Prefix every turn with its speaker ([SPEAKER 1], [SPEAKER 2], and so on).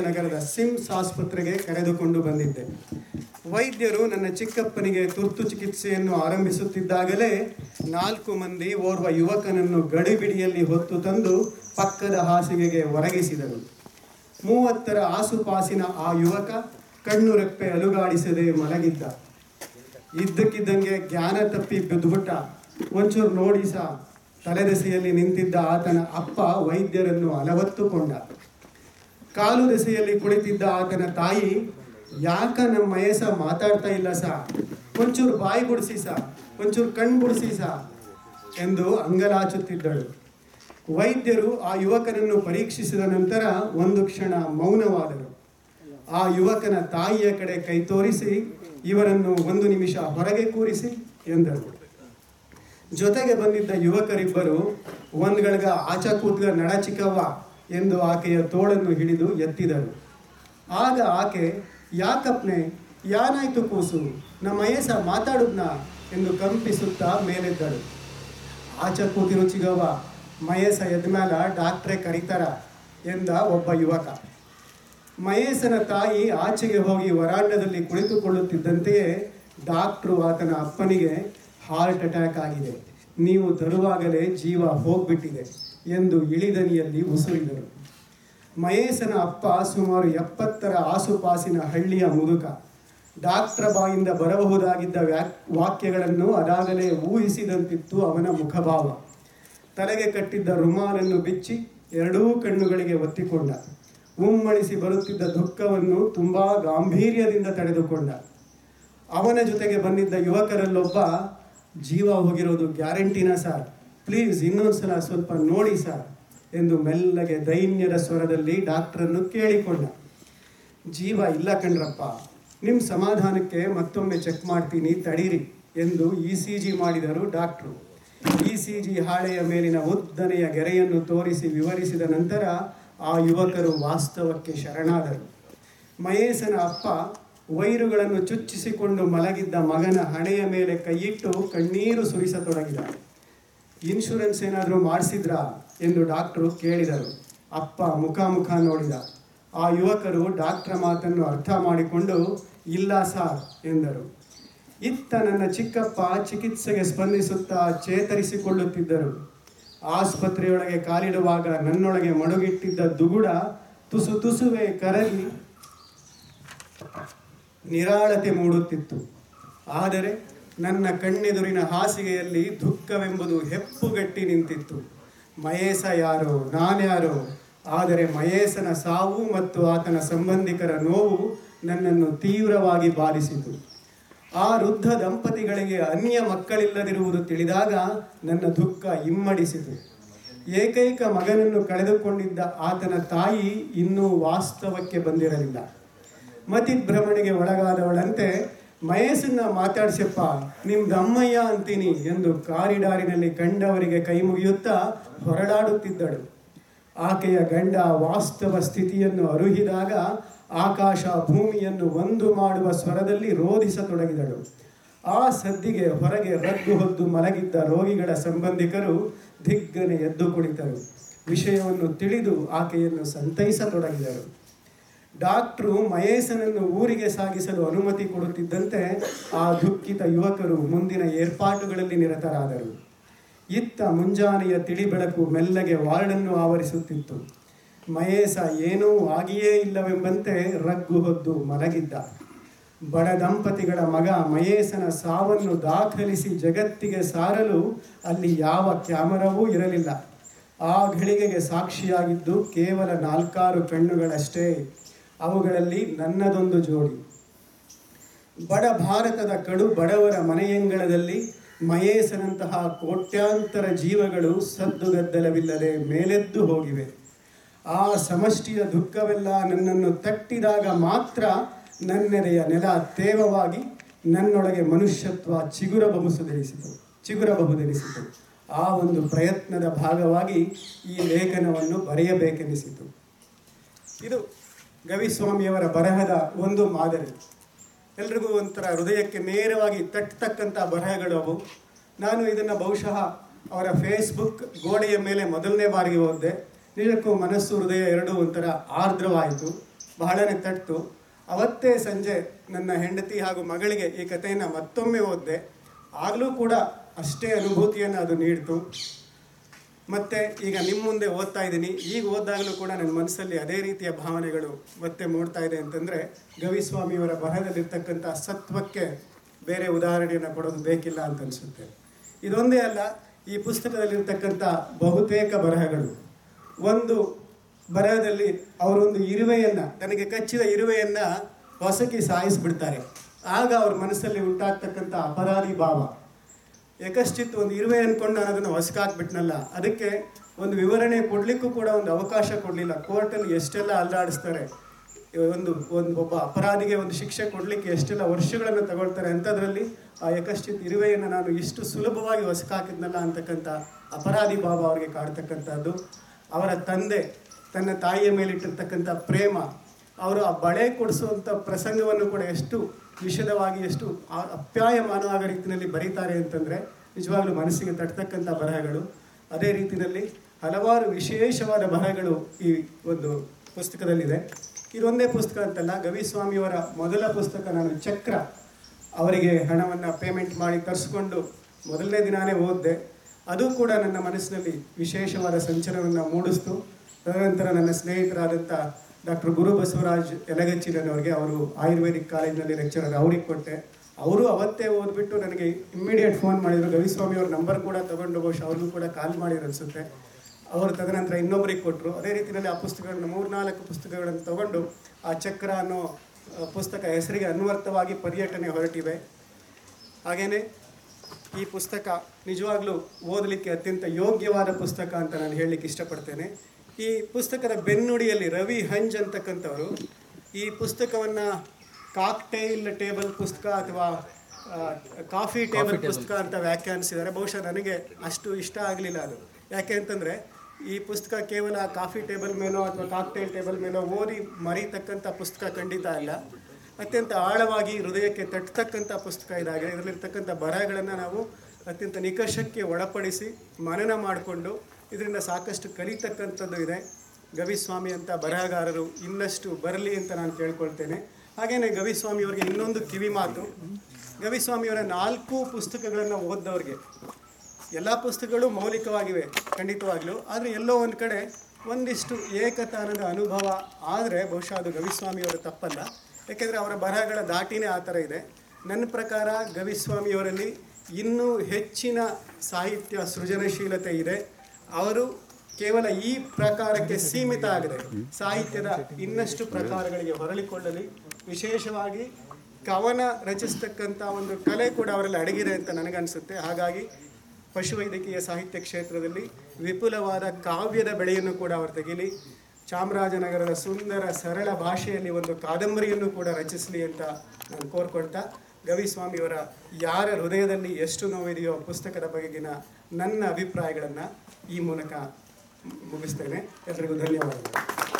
[SPEAKER 1] ನಗರದ ಸಿಮ್ಸ್ ಆಸ್ಪತ್ರೆಗೆ ಕರೆದುಕೊಂಡು ಬಂದಿದ್ದೆ. ವೈದ್ಯರು ನನ್ನ ಚಿಕ್ಕಪ್ಪನಿಗೆ ತುರ್ತು ಚಿಕಿತ್ಸೆಯನ್ನು ಆರಂಭಿಸುತ್ತಿದ್ದಾಗಲೇ 4 ಮಂದಿ ಓರ್ವ ಯುವಕನನ್ನು ಗಡಿಬಿಡಿಯಲ್ಲಿ ಹೊತ್ತು ತಂದು ಪಕ್ಕದ ಹಾಸಿಗೆಗೆ ಒರಗಿಸಿದರು. 30ರ ಆಸುಪಾಸಿನ ಆ ಯುವಕ ಕಣ್ಣು ರೆಪ್ಪೆ ಅಲುಗಾಡಿಸದೆ ಮಲಗಿದ್ದ. ಇದ್ದಕ್ಕಿದ್ದಂಗೆ ಜ್ಞಾನ ತಪ್ಪಿ ಬಿದ್ದುಬಿಟ್ಟ. ಒಂಚೂರು ನೋಡಿ ತಲೆದೆಸೆಯಲ್ಲಿ ನಿಂತಿದ್ದ ಆತನ ಅಪ್ಪ ವೈದ್ಯರನ್ನು ಅಲವತ್ತುಕೊಂಡ. ಕಾಲು ದೆಸೆಯಲ್ಲಿ ಕುಳಿತಿದ್ದ ಆತನ ತಾಯಿ, ಯಾಕ ನಮ್ಮ ಮಯಸ ಮಾತಾಡ್ತಾ ಇಲ್ಲ ಒಂಚೂರು ಬಾಯಿ ಬಿಡಿಸಿ ಒಂಚೂರು ಕಣ್ಣು ಬಿಡಿಸಿ ಎಂದು ಅಂಗಲಾಚುತ್ತಿದ್ದಳು. ವೈದ್ಯರು ಆ ಯುವಕನನ್ನು ಪರೀಕ್ಷಿಸಿದ ನಂತರ ಒಂದು ಕ್ಷಣ ಮೌನವಾದರು. ಆ ಯುವಕನ ತಾಯಿಯ ಕಡೆ ಕೈ ತೋರಿಸಿ, ಇವರನ್ನು 1 ನಿಮಿಷ ಹೊರಗೆ ಕೂರಿಸಿ ಎಂದರು. ಜೊತೆಗೆ ಬಂದಿದ್ದ ಯುವಕರಿಬ್ಬರು, ಒಂದ್ಗಳ್ಗ ಆಚ ಕೂತ್ಗ ನಡ ಚಿಕ್ಕವ್ವ ಎಂದು ಆಕೆಯ ತೋಳನ್ನು ಹಿಡಿದು ಎತ್ತಿದರು. ಆಗ ಆಕೆ, ಯಾಕಪ್ನೆ, ಯಾನಾಯ್ತು ಕೂಸು, ನಮ್ಮ ಮಯಸ ಮಾತಾಡುದ್ನ ಎಂದು ಕಂಪಿಸುತ್ತಾ ಮೇಲೆದ್ದಳು. ಆಚ ಕೂತಿರು ಚಿಗವ್ವ, ಮಯೇಸ ಎದ್ಮೇಲ ಡಾಕ್ಟ್ರೇ ಕರೀತಾರ ಎಂದ ಒಬ್ಬ ಯುವಕ. ಮಹೇಶನ ತಾಯಿ ಆಚೆಗೆ ಹೋಗಿ ವರಾಂಡದಲ್ಲಿ ಕುಳಿತುಕೊಳ್ಳುತ್ತಿದ್ದಂತೆಯೇ ಡಾಕ್ಟ್ರು ಆತನ ಅಪ್ಪನಿಗೆ ಹಾರ್ಟ್ ಅಟ್ಯಾಕ್ ಆಗಿದೆ, ನೀವು ತರುವಾಗಲೇ ಜೀವ ಹೋಗ್ಬಿಟ್ಟಿದೆ ಎಂದು ಇಳಿದನಿಯಲ್ಲಿ ಉಸುರಿದರು. ಮಹೇಶನ ಅಪ್ಪ ಸುಮಾರು 70ರ ಆಸುಪಾಸಿನ ಹಳ್ಳಿಯ ಮುದುಕ. ಡಾಕ್ಟ್ರ ಬಾಯಿಂದ ಬರಬಹುದಾಗಿದ್ದ ವಾಕ್ಯಗಳನ್ನು ಅದಾಗಲೇ ಊಹಿಸಿದಂತಿತ್ತು ಅವನ ಮುಖಭಾವ. ತಲೆಗೆ ಕಟ್ಟಿದ್ದ ರುಮಾಲನ್ನು ಬಿಚ್ಚಿ 2 ಕಣ್ಣುಗಳಿಗೆ ಒತ್ತಿಕೊಂಡ. ಉಮ್ಮಳಿಸಿ ಬರುತ್ತಿದ್ದ ದುಃಖವನ್ನು ತುಂಬ ಗಾಂಭೀರ್ಯದಿಂದ ತಡೆದುಕೊಂಡ. ಅವನ ಜೊತೆಗೆ ಬಂದಿದ್ದ ಯುವಕರಲ್ಲೊಬ್ಬ, ಜೀವ ಹೋಗಿರೋದು ಗ್ಯಾರಂಟಿನಾ ಸರ್, ಪ್ಲೀಸ್ ಇನ್ನೊಂದ್ಸಲ ಸ್ವಲ್ಪ ನೋಡಿ ಸರ್ ಎಂದು ಮೆಲ್ಲಗೆ ದೈನ್ಯದ ಸ್ವರದಲ್ಲಿ ಡಾಕ್ಟ್ರನ್ನು ಕೇಳಿಕೊಂಡ. ಜೀವ ಇಲ್ಲ ಕಣ್ರಪ್ಪ, ನಿಮ್ಮ ಸಮಾಧಾನಕ್ಕೆ ಮತ್ತೊಮ್ಮೆ ಚೆಕ್ ಮಾಡ್ತೀನಿ ತಡೀರಿ ಎಂದು ECG ಮಾಡಿದರು ಡಾಕ್ಟ್ರು. ECG ಹಾಳೆಯ ಮೇಲಿನ ಉದ್ದನೆಯ ಗೆರೆಯನ್ನು ತೋರಿಸಿ ವಿವರಿಸಿದ ನಂತರ ಆ ಯುವಕರು ವಾಸ್ತವಕ್ಕೆ ಶರಣಾದರು. ಮಹೇಶನ ಅಪ್ಪ ವೈರುಗಳನ್ನು ಚುಚ್ಚಿಸಿಕೊಂಡು ಮಲಗಿದ್ದ ಮಗನ ಹಣೆಯ ಮೇಲೆ ಕೈಯಿಟ್ಟು ಕಣ್ಣೀರು ಸುರಿಸತೊಡಗಿದ. ಇನ್ಶೂರೆನ್ಸ್ ಏನಾದರೂ ಮಾಡಿಸಿದ್ರಾ ಎಂದು ಡಾಕ್ಟ್ರು ಕೇಳಿದರು. ಅಪ್ಪ ಮುಖ ನೋಡಿದ. ಆ ಯುವಕರು ಡಾಕ್ಟ್ರ ಮಾತನ್ನು ಅರ್ಥ ಮಾಡಿಕೊಂಡು, ಇಲ್ಲ ಸಾರ್ ಎಂದರು. ಇತ್ತ ನನ್ನ ಚಿಕ್ಕಪ್ಪ ಚಿಕಿತ್ಸೆಗೆ ಸ್ಪಂದಿಸುತ್ತಾ ಚೇತರಿಸಿಕೊಳ್ಳುತ್ತಿದ್ದರು. ಆಸ್ಪತ್ರೆಯೊಳಗೆ ಕಾಲಿಡುವಾಗ ನನ್ನೊಳಗೆ ಮಡುಗಿಟ್ಟಿದ್ದ ದುಗುಡ ತುಸುವೆ ಕರಗಿ ನಿರಾಳತೆ ಮೂಡುತ್ತಿತ್ತು. ಆದರೆ ನನ್ನ ಕಣ್ಣೆದುರಿನ ಹಾಸಿಗೆಯಲ್ಲಿ ದುಃಖವೆಂಬುದು ಹೆಪ್ಪುಗಟ್ಟಿ ನಿಂತಿತ್ತು. ಮಹೇಶ ಯಾರೋ, ನಾನ್ಯಾರೋ, ಆದರೆ ಮಹೇಶನ ಸಾವು ಮತ್ತು ಆತನ ಸಂಬಂಧಿಕರ ನೋವು ನನ್ನನ್ನು ತೀವ್ರವಾಗಿ ಬಾಧಿಸಿತು. ಆ ವೃದ್ಧ ದಂಪತಿಗಳಿಗೆ ಅನ್ಯ ಮಕ್ಕಳಿಲ್ಲದಿರುವುದು ತಿಳಿದಾಗ ನನ್ನ ದುಃಖ ಇಮ್ಮಡಿಸಿತು. ಏಕೈಕ ಮಗನನ್ನು ಕಳೆದುಕೊಂಡಿದ್ದ ಆತನ ತಾಯಿ ಇನ್ನೂ ವಾಸ್ತವಕ್ಕೆ ಬಂದಿರಲಿಲ್ಲ. ಮತಿಭ್ರಮಣೆಗೆ ಒಳಗಾದವಳಂತೆ, ಮಹೇಶನ್ನ ಮಾತಾಡ್ಸಪ್ಪ, ನಿಮ್ದು ಅಮ್ಮಯ್ಯ ಅಂತೀನಿ ಎಂದು ಕಾರಿಡಾರಿನಲ್ಲಿ ಕಂಡವರಿಗೆ ಕೈ ಮುಗಿಯುತ್ತಾ ಹೊರಡಾಡುತ್ತಿದ್ದಳು. ಆಕೆಯ ಗಂಡ ವಾಸ್ತವ ಸ್ಥಿತಿಯನ್ನು ಅರುಹಿದಾಗ ಆಕಾಶ ಭೂಮಿಯನ್ನು ಒಂದು ಮಾಡುವ ಸ್ವರದಲ್ಲಿ ರೋಧಿಸತೊಡಗಿದಳು. ಆ ಸದ್ದಿಗೆ ಹೊರಗೆ ರಗ್ಗು ಹೊದ್ದು ಮಲಗಿದ್ದ ರೋಗಿಗಳ ಸಂಬಂಧಿಕರು ದಿಗ್ಗನೆ ಎದ್ದು ಕುಳಿತರು. ವಿಷಯವನ್ನು ತಿಳಿದು ಆಕೆಯನ್ನು ಸಂತೈಸತೊಡಗಿದರು. ಡಾಕ್ಟ್ರು ಮಹೇಶನನ್ನು ಊರಿಗೆ ಸಾಗಿಸಲು ಅನುಮತಿ ಕೊಡುತ್ತಿದ್ದಂತೆ ಆ ದುಃಖಿತ ಯುವಕರು ಮುಂದಿನ ಏರ್ಪಾಟುಗಳಲ್ಲಿ ನಿರತರಾದರು. ಇತ್ತ ಮುಂಜಾನೆಯ ತಿಳಿ ಬೆಳಕು ಮೆಲ್ಲಗೆ ವಾರ್ಡನ್ನು ಆವರಿಸುತ್ತಿತ್ತು. ಮಹೇಶ ಏನೂ ಆಗಿಯೇ ಇಲ್ಲವೆಂಬಂತೆ ರಗ್ಗು ಹೊದ್ದು ಮಲಗಿದ್ದ. ಬಡ ದಂಪತಿಗಳ ಮಗ ಮಹೇಶನ ಸಾವನ್ನು ದಾಖಲಿಸಿ ಜಗತ್ತಿಗೆ ಸಾರಲು ಅಲ್ಲಿ ಯಾವ ಕ್ಯಾಮರಾವೂ ಇರಲಿಲ್ಲ. ಆ ಘಳಿಗೆಗೆ ಸಾಕ್ಷಿಯಾಗಿದ್ದು ಕೇವಲ 4 ಕಣ್ಣುಗಳಷ್ಟೇ. ಅವುಗಳಲ್ಲಿ ನನ್ನದೊಂದು ಜೋಡಿ. ಬಡ ಭಾರತದ ಕಡು ಬಡವರ ಮನೆಯಂಗಳದಲ್ಲಿ ಮಹೇಶನಂತಹ ಕೋಟ್ಯಾಂತರ ಜೀವಗಳು ಸದ್ದುಗದ್ದಲವಿಲ್ಲದೆ ಮೇಲೆದ್ದು ಹೋಗಿವೆ. ಆ ಸಮಷ್ಟಿಯ ದುಃಖವೆಲ್ಲ ನನ್ನನ್ನು ತಟ್ಟಿದಾಗ ಮಾತ್ರ ನನ್ನೆದೆಯ ನೆಲ ತೇವವಾಗಿ ನನ್ನೊಳಗೆ ಮನುಷ್ಯತ್ವ ಚಿಗುರಬಹುದೆನಿಸಿತು. ಆ ಒಂದು ಪ್ರಯತ್ನದ ಭಾಗವಾಗಿ ಈ ಲೇಖನವನ್ನು ಬರೆಯಬೇಕೆನಿಸಿತು. ಇದು ಗವಿಸ್ವಾಮಿಯವರ ಬರಹದ ಒಂದು ಮಾದರಿ. ಎಲ್ರಿಗೂ ಒಂಥರ ಹೃದಯಕ್ಕೆ ನೇರವಾಗಿ ತಟ್ಟತಕ್ಕಂಥ ಬರಹಗಳು ಅವು. ನಾನು ಇದನ್ನು ಬಹುಶಃ ಅವರ ಫೇಸ್ಬುಕ್ ಗೋಡೆಯ ಮೇಲೆ ಮೊದಲನೇ ಬಾರಿಗೆ ಓದಿದೆ. ನಿಜಕ್ಕೂ ಮನಸ್ಸು ಹೃದಯ ಎರಡೂ ಒಂಥರ ಆರ್ದ್ರವಾಯಿತು. ಬಹಳನೇ ತಟ್ಟು. ಅವತ್ತೇ ಸಂಜೆ ನನ್ನ ಹೆಂಡತಿ ಹಾಗೂ ಮಗಳಿಗೆ ಈ ಕಥೆಯನ್ನು ಮತ್ತೊಮ್ಮೆ ಓದಿದೆ. ಆಗಲೂ ಕೂಡ ಅಷ್ಟೇ ಅನುಭೂತಿಯನ್ನು ಅದು ನೀಡಿತು. ಮತ್ತು ಈಗ ನಿಮ್ಮ ಮುಂದೆ ಓದ್ತಾ ಇದ್ದೀನಿ. ಈಗ ಓದಿದಾಗಲೂ ಕೂಡ ನನ್ನ ಮನಸ್ಸಲ್ಲಿ ಅದೇ ರೀತಿಯ ಭಾವನೆಗಳು ಮತ್ತೆ ಮೂಡ್ತಾ ಇದೆ ಅಂತಂದರೆ, ಗವಿಸ್ವಾಮಿಯವರ ಬರಹದಲ್ಲಿರ್ತಕ್ಕಂಥ ಸತ್ವಕ್ಕೆ ಬೇರೆ ಉದಾಹರಣೆಯನ್ನು ಕೊಡೋದು ಬೇಕಿಲ್ಲ ಅಂತ ಅನಿಸುತ್ತೆ. ಇದೊಂದೇ ಅಲ್ಲ, ಈ ಪುಸ್ತಕದಲ್ಲಿರ್ತಕ್ಕಂಥ ಬಹುತೇಕ ಬರಹಗಳು, ಒಂದು ಬರಹದಲ್ಲಿ ಅವರೊಂದು ಇರುವೆಯನ್ನು, ತನಗೆ ಕಚ್ಚಿದ ಇರುವೆಯನ್ನು ಹೊಸಕಿ ಸಾಯಿಸಿಬಿಡ್ತಾರೆ. ಆಗ ಅವ್ರ ಮನಸ್ಸಲ್ಲಿ ಉಂಟಾಗ್ತಕ್ಕಂಥ ಅಪರಾಧಿ ಭಾವ, ಏಕಶ್ಚಿತ್ ಒಂದು ಇರುವೆ ಅಂದ್ಕೊಂಡು ನಾನು ಅದನ್ನು ಹೊಸಕಾಕ್ಬಿಟ್ನಲ್ಲ, ಅದಕ್ಕೆ ಒಂದು ವಿವರಣೆ ಕೊಡಲಿಕ್ಕೂ ಕೂಡ ಒಂದು ಅವಕಾಶ ಕೊಡಲಿಲ್ಲ. ಕೋರ್ಟಲ್ಲಿ ಎಷ್ಟೆಲ್ಲ ಅಲ್ಲಾಡಿಸ್ತಾರೆ, ಒಬ್ಬ ಅಪರಾಧಿಗೆ ಒಂದು ಶಿಕ್ಷೆ ಕೊಡಲಿಕ್ಕೆ ಎಷ್ಟೆಲ್ಲ ವರ್ಷಗಳನ್ನು ತಗೊಳ್ತಾರೆ. ಅಂಥದ್ರಲ್ಲಿ ಆ ಏಕಶ್ಚಿತ್ ಇರುವೆಯನ್ನು ನಾನು ಇಷ್ಟು ಸುಲಭವಾಗಿ ಹೊಸಕಾಕಿದ್ನಲ್ಲ ಅಂತಕ್ಕಂಥ ಅಪರಾಧಿ ಭಾವ ಅವರಿಗೆ ಕಾಡ್ತಕ್ಕಂಥದ್ದು. ಅವರ ತಂದೆ ತನ್ನ ತಾಯಿಯ ಮೇಲಿಟ್ಟಿರ್ತಕ್ಕಂಥ ಪ್ರೇಮ, ಅವರು ಆ ಬಳೆ ಕೊಡಿಸುವಂಥ ಪ್ರಸಂಗವನ್ನು ಕೂಡ ಎಷ್ಟು ವಿಶದವಾಗಿ, ಎಷ್ಟು ಅಪ್ಯಾಯಮಾನವಾದ ರೀತಿಯಲ್ಲಿ ಬರೀತಾರೆ ಅಂತಂದರೆ ನಿಜವಾಗ್ಲೂ ಮನಸ್ಸಿಗೆ ತಟ್ಟತಕ್ಕಂಥ ಬರಹಗಳು. ಅದೇ ರೀತಿಯಲ್ಲಿ ಹಲವಾರು ವಿಶೇಷವಾದ ಬರಹಗಳು ಈ ಒಂದು ಪುಸ್ತಕದಲ್ಲಿದೆ. ಇದೊಂದೇ ಪುಸ್ತಕ ಅಂತಲ್ಲ, ಗವಿಸ್ವಾಮಿಯವರ ಮೊದಲ ಪುಸ್ತಕ ನಾನು ಚಕ್ರ ಅವರಿಗೆ ಹಣವನ್ನು ಪೇಮೆಂಟ್ ಮಾಡಿ ತರಿಸ್ಕೊಂಡು ಮೊದಲನೇ ದಿನಾನೇ ಓದಿದೆ. ಅದು ಕೂಡ ನನ್ನ ಮನಸ್ಸಿನಲ್ಲಿ ವಿಶೇಷವಾದ ಸಂಚಲನವನ್ನು ಮೂಡಿಸ್ತು. ತದನಂತರ ನನ್ನ ಸ್ನೇಹಿತರಾದಂಥ ಡಾಕ್ಟರ್ ಗುರು ಬಸವರಾಜ್ ಯಲಗಚ್ಚಿನವರಿಗೆ, ಅವರು ಆಯುರ್ವೇದಿಕ್ ಕಾಲೇಜಿನಲ್ಲಿ ಲೆಕ್ಚರರ್, ಅವ್ರಿಗೆ ಕೊಟ್ಟೆ. ಅವರು ಅವತ್ತೇ ಓದ್ಬಿಟ್ಟು ನನಗೆ ಇಮ್ಮಿಡಿಯೇಟ್ ಫೋನ್ ಮಾಡಿದರು. ಗವಿಸ್ವಾಮಿಯವ್ರ ನಂಬರ್ ಕೂಡ ತೊಗೊಂಡು ಬಹುಶಃ ಅವ್ರಿಗೂ ಕೂಡ ಕಾಲ್ ಮಾಡಿದ್ರು ಅನಿಸುತ್ತೆ. ಅವರು ತದನಂತರ ಇನ್ನೊಬ್ಬರಿಗೆ ಕೊಟ್ಟರು. ಅದೇ ರೀತಿಯಲ್ಲಿ ಆ ಪುಸ್ತಕಗಳನ್ನು 3-4 ಪುಸ್ತಕಗಳನ್ನು ತಗೊಂಡು ಆ ಚಕ್ರ ಅನ್ನೋ ಪುಸ್ತಕ ಹೆಸರಿಗೆ ಅನ್ವರ್ಥವಾಗಿ ಪರ್ಯಟನೆ ಹೊರಟಿವೆ. ಹಾಗೆಯೇ ಈ ಪುಸ್ತಕ ನಿಜವಾಗ್ಲೂ ಓದಲಿಕ್ಕೆ ಅತ್ಯಂತ ಯೋಗ್ಯವಾದ ಪುಸ್ತಕ ಅಂತ ನಾನು ಹೇಳಲಿಕ್ಕೆ ಇಷ್ಟಪಡ್ತೇನೆ. ಈ ಪುಸ್ತಕದ ಬೆನ್ನುಡಿಯಲ್ಲಿ ರವಿ ಹಂಜ್ ಅಂತಕ್ಕಂಥವರು ಈ ಪುಸ್ತಕವನ್ನು ಕಾಕ್ಟೈಲ್ ಟೇಬಲ್ ಪುಸ್ತಕ ಅಥವಾ ಕಾಫಿ ಟೇಬಲ್ ಪುಸ್ತಕ ಅಂತ ವ್ಯಾಖ್ಯಾನಿಸಿದ್ದಾರೆ. ಬಹುಶಃ ನನಗೆ ಅಷ್ಟು ಇಷ್ಟ ಆಗಲಿಲ್ಲ ಅದು. ಯಾಕೆ ಅಂತಂದರೆ ಈ ಪುಸ್ತಕ ಕೇವಲ ಕಾಫಿ ಟೇಬಲ್ ಮೇಲೋ ಅಥವಾ ಕಾಕ್ಟೈಲ್ ಟೇಬಲ್ ಮೇಲೋ ಓದಿ ಮರೀತಕ್ಕಂಥ ಪುಸ್ತಕ ಖಂಡಿತ ಅಲ್ಲ. ಅತ್ಯಂತ ಆಳವಾಗಿ ಹೃದಯಕ್ಕೆ ತಟ್ಟತಕ್ಕಂಥ ಪುಸ್ತಕ ಇದಾಗಿದೆ. ಇದರಲ್ಲಿರ್ತಕ್ಕಂಥ ಬರಹಗಳನ್ನು ನಾವು ಅತ್ಯಂತ ನಿಕಷಕ್ಕೆ ಒಳಪಡಿಸಿ ಮನನ ಮಾಡಿಕೊಂಡು ಇದರಿಂದ ಸಾಕಷ್ಟು ಕಲಿತಕ್ಕಂಥದ್ದು ಇದೆ. ಗವಿಸ್ವಾಮಿ ಅಂತ ಬರಹಗಾರರು ಇನ್ನಷ್ಟು ಬರಲಿ ಅಂತ ನಾನು ಕೇಳ್ಕೊಳ್ತೇನೆ. ಹಾಗೆಯೇ ಗವಿಸ್ವಾಮಿಯವರಿಗೆ ಇನ್ನೊಂದು ಕಿವಿ ಮಾತು, ಗವಿಸ್ವಾಮಿಯವರ 4 ಪುಸ್ತಕಗಳನ್ನು ಓದಿದವ್ರಿಗೆ ಎಲ್ಲ ಪುಸ್ತಕಗಳು ಮೌಲಿಕವಾಗಿವೆ ಖಂಡಿತವಾಗ್ಲೂ, ಆದರೆ ಎಲ್ಲೋ ಒಂದು ಕಡೆ ಒಂದಿಷ್ಟು ಏಕತಾನದ ಅನುಭವ ಆದರೆ ಬಹುಶಃ ಅದು ಗವಿಸ್ವಾಮಿಯವರ ತಪ್ಪಲ್ಲ. ಯಾಕೆಂದರೆ ಅವರ ಬರಹಗಳ ದಾಟಿನೇ ಆ ಥರ ಇದೆ. ನನ್ನ ಪ್ರಕಾರ ಗವಿಸ್ವಾಮಿಯವರಲ್ಲಿ ಇನ್ನೂ ಹೆಚ್ಚಿನ ಸಾಹಿತ್ಯ ಸೃಜನಶೀಲತೆ ಇದೆ. ಅವರು ಕೇವಲ ಈ ಪ್ರಕಾರಕ್ಕೆ ಸೀಮಿತ ಆಗದೆ ಸಾಹಿತ್ಯದ ಇನ್ನಷ್ಟು ಪ್ರಕಾರಗಳಿಗೆ ಹೊರಳಿಕೊಳ್ಳಲಿ. ವಿಶೇಷವಾಗಿ ಕವನ ರಚಿಸ್ತಕ್ಕಂಥ ಒಂದು ಕಲೆ ಕೂಡ ಅವರಲ್ಲಿ ಅಡಗಿದೆ ಅಂತ ನನಗನ್ನಿಸುತ್ತೆ. ಹಾಗಾಗಿ ಪಶುವೈದ್ಯಕೀಯ ಸಾಹಿತ್ಯ ಕ್ಷೇತ್ರದಲ್ಲಿ ವಿಪುಲವಾದ ಕಾವ್ಯದ ಬೆಳೆಯನ್ನು ಕೂಡ ಅವರು ತೆಗೀಲಿ. ಚಾಮರಾಜನಗರದ ಸುಂದರ ಸರಳ ಭಾಷೆಯಲ್ಲಿ ಒಂದು ಕಾದಂಬರಿಯನ್ನು ಕೂಡ ರಚಿಸಲಿ ಅಂತ ನಾನು ಕೋರ್ಕೊಳ್ತಾ, ಗವಿಸ್ವಾಮಿಯವರ ಯಾರ ಹೃದಯದಲ್ಲಿ ಎಷ್ಟು ನೋವಿದೆಯೋ ಪುಸ್ತಕದ ಬಗೆಗಿನ ನನ್ನ ಅಭಿಪ್ರಾಯಗಳನ್ನು ಈ ಮೂಲಕ ಮುಗಿಸ್ತೇನೆ. ಎಲ್ಲರಿಗೂ ಧನ್ಯವಾದಗಳು.